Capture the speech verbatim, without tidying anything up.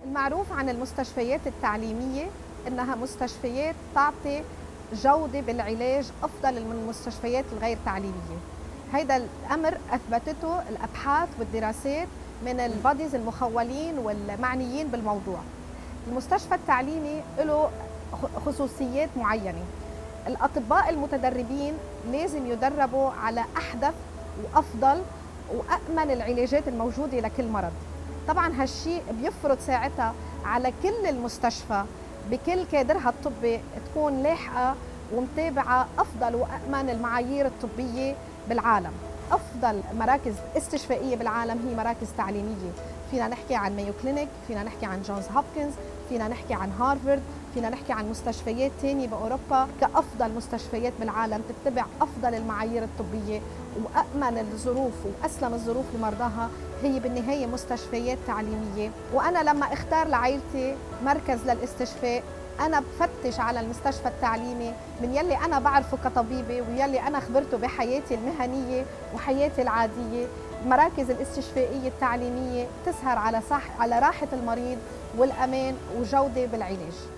المعروف عن المستشفيات التعليمية إنها مستشفيات تعطي جودة بالعلاج أفضل من المستشفيات الغير تعليمية. هيدا الأمر أثبتته الأبحاث والدراسات من الباديز المخولين والمعنيين بالموضوع. المستشفى التعليمي له خصوصيات معينة. الأطباء المتدربين لازم يدربوا على أحدث وأفضل وأأمن العلاجات الموجودة لكل مرض. طبعاً هالشيء بيفرض ساعتها على كل المستشفى بكل كادرها الطبي تكون لاحقة ومتابعة أفضل وأأمن المعايير الطبية بالعالم. أفضل مراكز استشفائية بالعالم هي مراكز تعليمية. فينا نحكي عن مايو كلينيك، فينا نحكي عن جونز هوبكنز، فينا نحكي عن هارفارد، فينا نحكي عن مستشفيات تانية بأوروبا كأفضل مستشفيات بالعالم تتبع أفضل المعايير الطبية وأأمن الظروف وأسلم الظروف لمرضاها. هي بالنهاية مستشفيات تعليمية. وأنا لما اختار لعائلتي مركز للاستشفاء أنا بفتش على المستشفى التعليمي من يلي أنا بعرفه كطبيبة ويلي أنا خبرته بحياتي المهنية وحياتي العادية. المراكز الاستشفائية التعليمية تسهر على صح على راحة المريض والأمان وجودة بالعلاج.